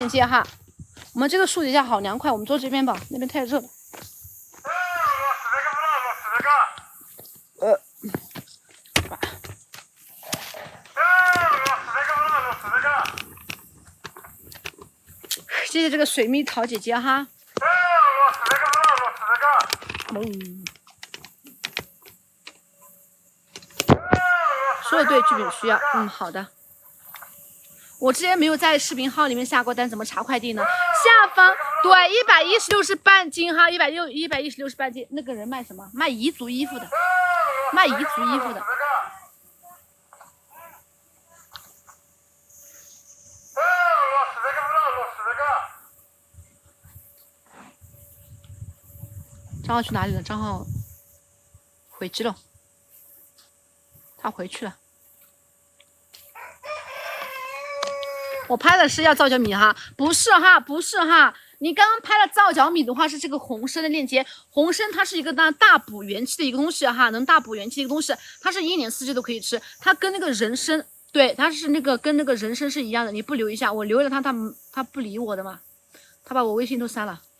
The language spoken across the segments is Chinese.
链接哈。我们这个树底下好凉快，我们坐这边吧，那边太热了。谢谢这个水蜜桃姐姐哈。说的对，剧本需要。好的。我之前没有在视频号里面下过单，怎么查快递呢？下方对116是半斤哈，116是半斤。那个人卖什么？卖彝族衣服的，卖彝族衣服的。张浩去哪里了？张浩回去了，他回去了。我拍的是要皂角米哈，不是哈，不是哈。你刚刚拍的皂角米的话是这个红参的链接，红参它是一个大补元气的一个东西哈，能大补元气的一个东西，它是1年4季都可以吃，它跟那个人参，对，它是那个跟那个人参是一样的。你不留一下，我留了他不理我的嘛，他把我微信都删了。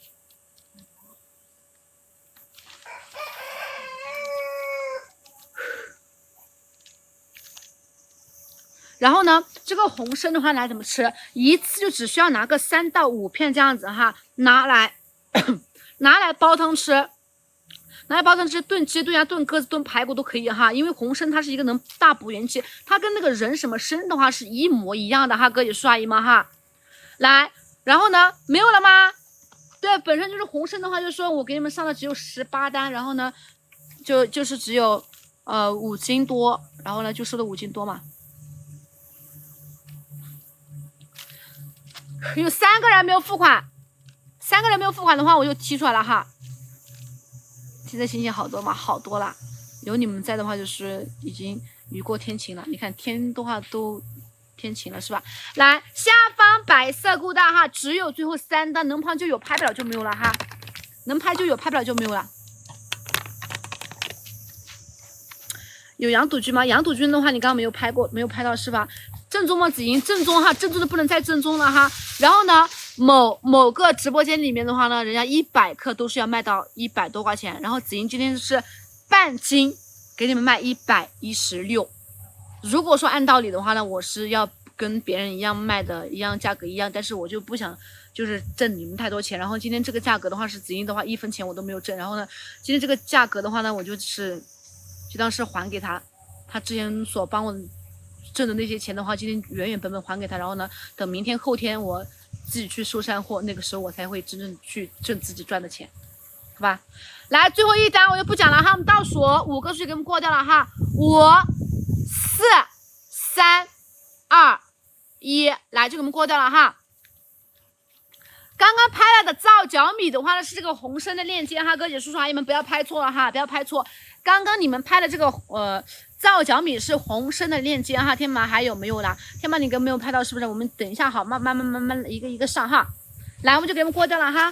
然后呢，这个红参的话来怎么吃？一次就只需要拿个3到5片这样子哈，拿来煲汤吃，拿来煲汤吃，炖鸡、炖鸭、炖鸽子、炖排骨都可以哈。因为红参它是一个能大补元气，它跟那个人什么参的话是一模一样的哈，哥姐叔阿姨们哈。来，然后呢，没有了吗？对，本身就是红参的话，就是说我给你们上的只有18单，然后呢，就是只有5斤多，然后呢就收了5斤多嘛。有3个人没有付款，3个人没有付款的话，我就踢出来了哈。现在心情好多吗？好多了。有你们在的话，就是已经雨过天晴了。你看天的话都天晴了，是吧？来，下方白色固单哈，只有最后3单，能拍就有，拍不了就没有了哈。能拍就有，拍不了就没有了。有羊肚菌吗？羊肚菌的话，你刚刚没有拍过，没有拍到是吧？正宗吗？子莹，正宗哈，正宗的不能再正宗了哈。然后呢，某个直播间里面的话呢，人家100克都是要卖到100多块钱，然后子莹今天是半斤给你们卖116。如果说按道理的话呢，我是要跟别人一样卖的，一样价格一样，但是我就不想就是挣你们太多钱。然后今天这个价格的话是子莹的话1分钱我都没有挣，然后呢，今天这个价格的话呢，我就当是还给他，他之前所帮我挣的那些钱的话，今天原本还给他，然后呢，等明天后天我自己去收山货，那个时候我才会真正去挣自己赚的钱，好吧？来，最后一单我就不讲了哈，我们倒数5个数据给我们过掉了哈，5、4、3、2、1，来就给我们过掉了哈。刚刚拍了的皂角米的话呢，是这个红参的链接哈，哥姐叔叔阿姨们不要拍错了哈，不要拍错。刚刚你们拍的这个皂角米是红参的链接哈，天马还有没有啦？天马你跟没有拍到是不是？我们等一下好，慢慢一个一个上哈。来，我们就给他们过掉了哈。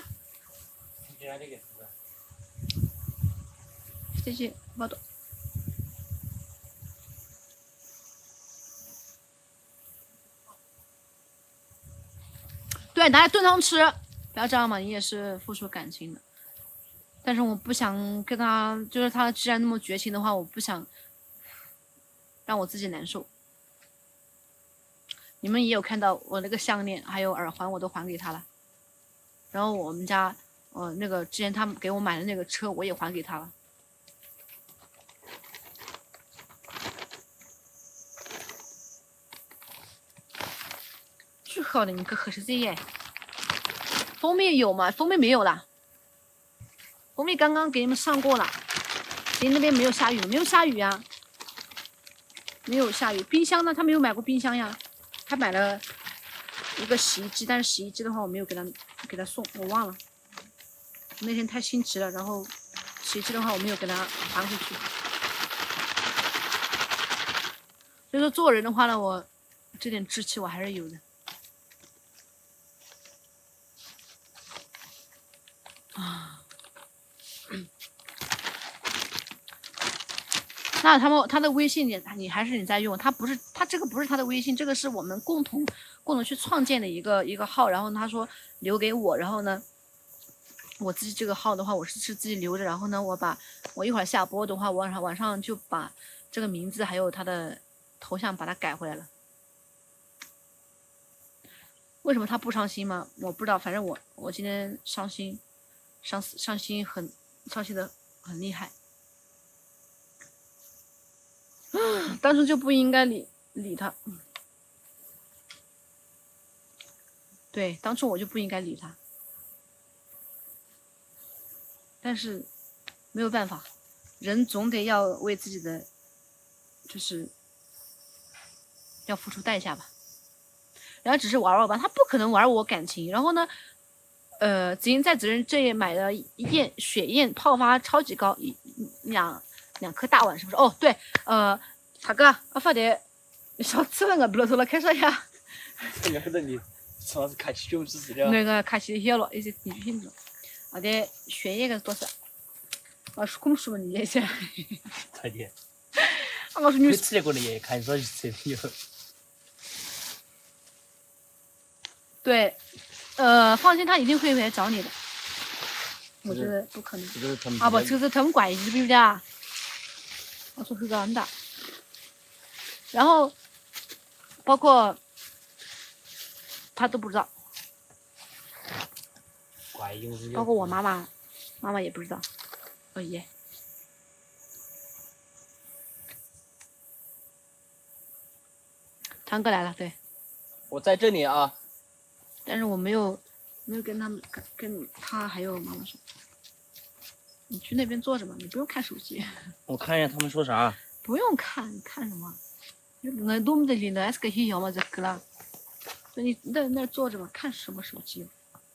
谢谢，包多。对，拿来炖汤吃，不要这样嘛，你也是付出感情的。但是我不想跟他，就是他既然那么绝情的话，我不想让我自己难受。你们也有看到我那个项链还有耳环我都还给他了，然后我们家那个之前他们给我买的那个车我也还给他了。最好的你可可是这耶，蜂蜜有吗？蜂蜜没有了，蜂蜜刚刚给你们上过了。您那边没有下雨，没有下雨啊，没有下雨。冰箱呢？他没有买过冰箱呀，他买了一个洗衣机，但是洗衣机的话我没有给他送，我忘了。那天太心急了，然后洗衣机的话我没有给他还回去。所以说做人的话呢，我这点志气我还是有的。啊，那他的微信你还是你在用，他这个不是他的微信，这个是我们共同共同去创建的一个号，然后他说留给我，然后呢，我自己这个号的话，我是自己留着，然后呢，我一会儿下播的话，我晚上就把这个名字还有他的头像把它改回来了。为什么他不伤心吗？我不知道，反正我今天伤心的很厉害。当时就不应该理他。对，当初我就不应该理他。但是没有办法，人总得要为自己的就是要付出代价吧。然后只是玩吧，他不可能玩我感情。然后呢，紫英在责任这里买了血焰泡发超级高，两颗大碗，是不是？哦，对，大哥，我发的少吃那个，不能说了，开说一下。 那个你上次看起9只的。 那个看起小了，有些你听着。好的，血液个多少？可么说你也是？ 快点。 我说你吃那个也看着吃有。 对，放心，他一定会来找你的。我觉得不可能。啊不，这个是他们关系，对不对啊？我说是这的。然后，包括他都不知道。包括我妈妈也不知道。哦耶。堂哥来了，对。 我在这里啊。 但是我没有跟他还有妈妈说，你去那边坐着吧，你不用看手机。 我看一下他们说啥。 不用看什么？我多么的领的 S 个黑小嘛，这个啦。你在那坐着吧，看什么手机？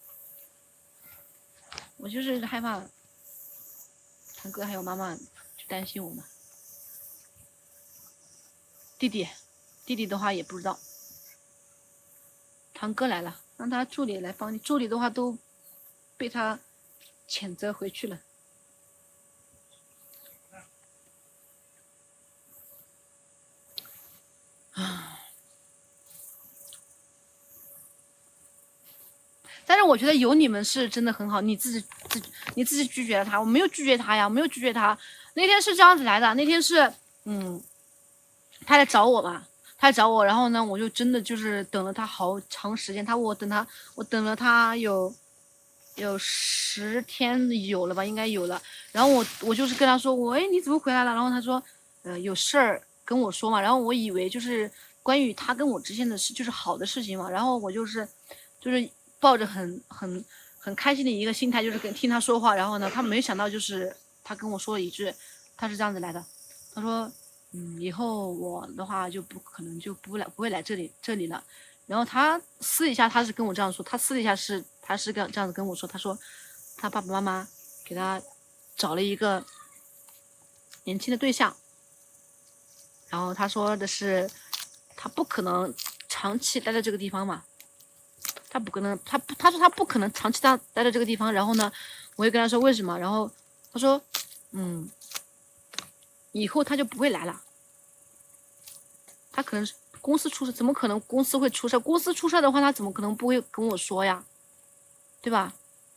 我就是害怕堂哥还有妈妈去担心我们。弟弟的话也不知道。堂哥来了。让他助理来帮你，助理的话都被他谴责回去了。但是我觉得有你们是真的很好，你自己拒绝了他，我没有拒绝他呀，我没有拒绝他。那天是这样子来的，那天是他来找我吧。他来找我，然后呢，我就真的就是等了他好长时间。我等了他有10天有了吧，应该有了。然后我就是跟他说，你怎么回来了？然后他说，有事儿跟我说嘛。然后我以为就是关于他跟我之间的事，就是好的事情嘛。然后我就是抱着很开心的一个心态，就是听他说话。然后呢，他没想到就是他跟我说了一句，他是这样子来的，他说。以后我的话就不可能就不会来这里了。然后他私底下他是跟我这样说，他私底下他是这样子跟我说，他说他爸爸妈妈给他找了一个年轻的对象，然后他说的是他不可能长期待在这个地方嘛，他不可能，他说他不可能长期待在这个地方。然后呢，我就跟他说为什么，然后他说以后他就不会来了，他可能是公司出事，怎么可能公司会出事？公司出事的话，他怎么可能不会跟我说呀？对吧？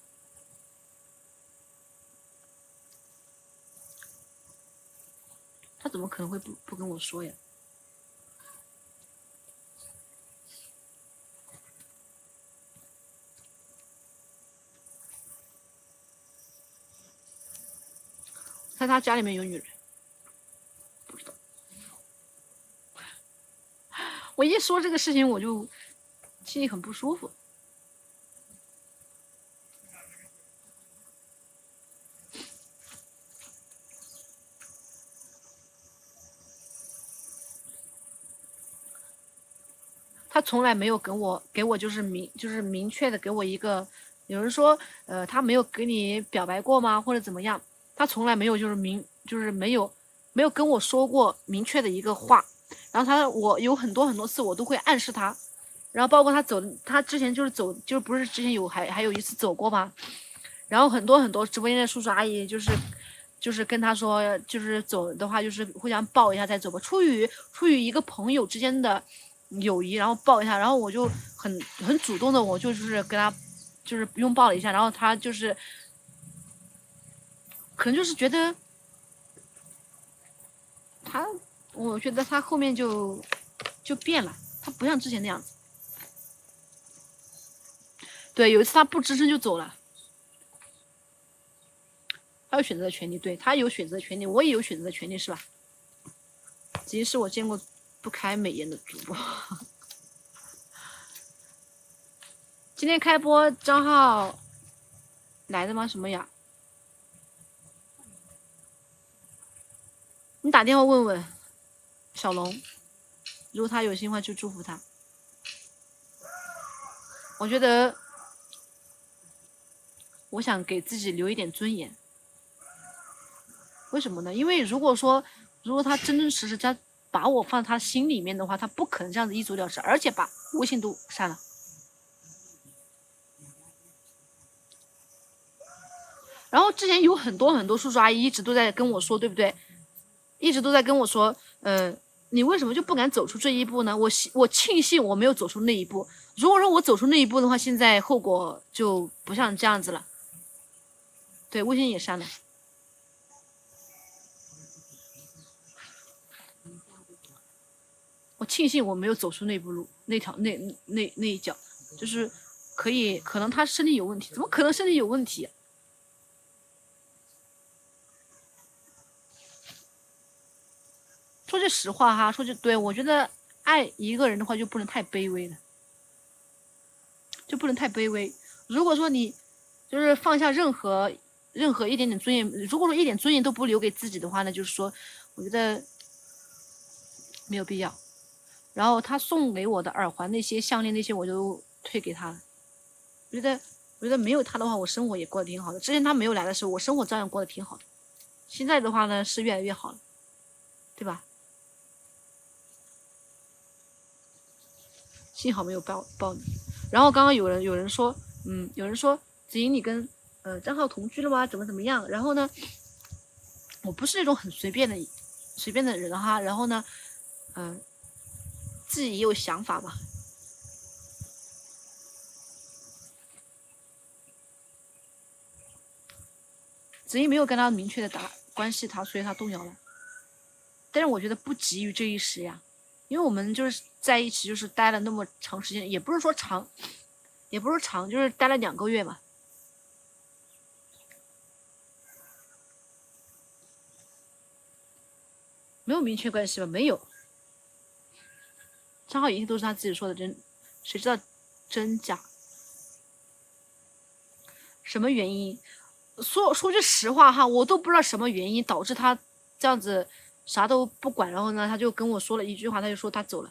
他怎么可能会不跟我说呀？在他家里面有女人。我一说这个事情，我就心里很不舒服。他从来没有给我就是明确的给我一个，有人说他没有给你表白过吗？或者怎么样？他从来没有就是没有跟我说过明确的一个话。然后我有很多次我都会暗示他，然后包括他之前就是就是不是之前还有一次走过吗？然后很多直播间的叔叔阿姨就是跟他说，就是走的话就是互相抱一下再走吧，出于一个朋友之间的友谊，然后抱一下，然后我就很主动的，我就是跟他就是拥抱了一下，然后他就是可能就是觉得他，我觉得他后面就变了，他不像之前那样子。对，有一次他不吱声就走了。他有选择的权利，对，他有选择的权利，我也有选择的权利，是吧？子怡是我见过不开美颜的主播。今天开播账号来的吗？什么呀？你打电话问问小龙，如果他有心的话就祝福他。我觉得我想给自己留一点尊严。为什么呢？因为如果他真真实实把我放在他心里面的话，他不可能这样子一走了之，而且把微信都删了。然后之前有很多叔叔阿姨一直都在跟我说，对不对？一直都在跟我说，你为什么就不敢走出这一步呢？我庆幸我没有走出那一步。如果说我走出那一步的话，现在后果就不像这样子了。对，微信也删了。我庆幸我没有走出那步路，那一脚，就是可能他身体有问题，怎么可能身体有问题？说句实话哈，对，我觉得爱一个人的话就不能太卑微了，就不能太卑微。如果说你就是放下任何一点点尊严，如果说一点尊严都不留给自己的话呢，就是说，我觉得没有必要。然后他送给我的耳环那些项链那些我都退给他了。我觉得没有他的话，我生活也过得挺好的。之前他没有来的时候，我生活照样过得挺好的。现在的话呢，是越来越好了，对吧？幸好没有抱你。然后刚刚有人说，有人说子莹你跟张浩同居了吗？怎么样？然后呢，我不是那种很随便的人哈。然后呢，自己也有想法吧。子怡没有跟他明确的打关系，所以他动摇了。但是我觉得不急于这一时呀，因为我们就是在一起，就是待了那么长时间，也不是说长，就是待了2个月嘛。没有明确关系吧？没有。张浩一定都是他自己说的真，谁知道真假？什么原因？说句实话哈，我都不知道什么原因导致他这样子啥都不管，然后呢，他就跟我说了一句话，他就说他走了。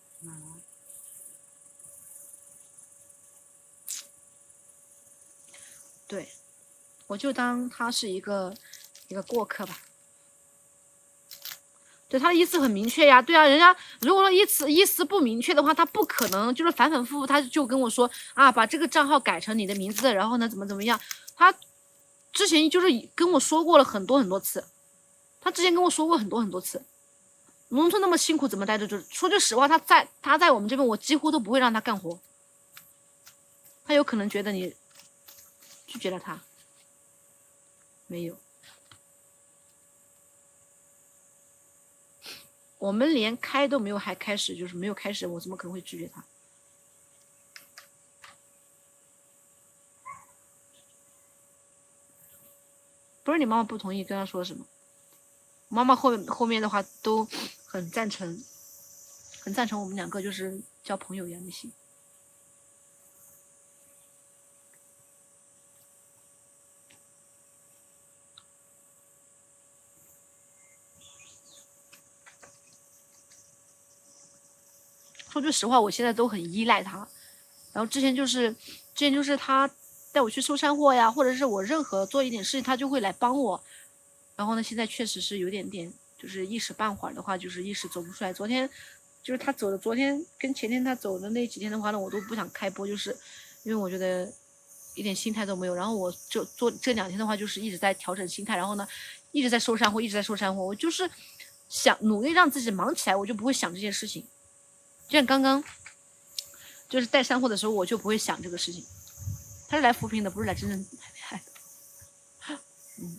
对，我就当他是一个过客吧。对，他的意思很明确呀，对啊，人家如果说意思不明确的话，他不可能就是反反复复，他就跟我说啊，把这个账号改成你的名字，然后呢怎么样，他之前就是跟我说过了很多次，农村那么辛苦怎么待着？就是说句实话，他在我们这边，我几乎都不会让他干活，他有可能觉得你拒绝了他，没有。我们连开都没有还开始，就是没有开始，我怎么可能会拒绝他？不是你妈妈不同意，跟他说什么？妈妈后面的话都很赞成我们2个就是交朋友一样的心。说句实话，我现在都很依赖他。然后之前就是他带我去收山货呀，或者是我任何做一点事情，他就会来帮我。然后呢，现在确实是有点就是一时半会儿的话，就是一时走不出来。昨天就是他走的，昨天跟前天他走的那几天的话呢，我都不想开播，就是因为我觉得一点心态都没有。然后我就做这2天的话，就是一直在调整心态，然后呢，一直在收山货，我就是想努力让自己忙起来，我就不会想这件事情。 就像刚刚，就是带山货的时候，我就不会想这个事情。他是来扶贫的，不是来真正谈恋爱的。嗯。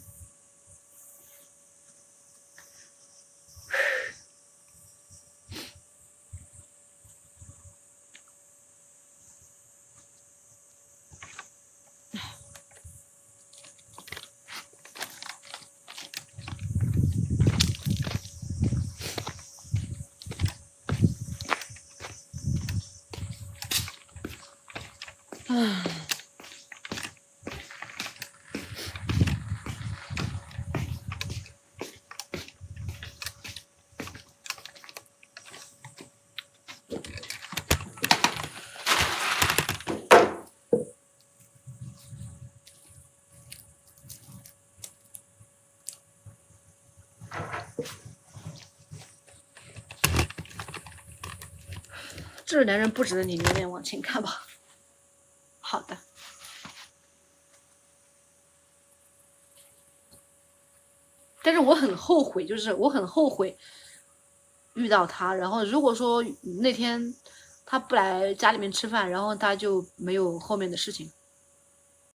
这个男人不值得你留恋，往前看吧。好的。但是我很后悔，就是我很后悔遇到他。然后如果说那天他不来家里面吃饭，然后他就没有后面的事情。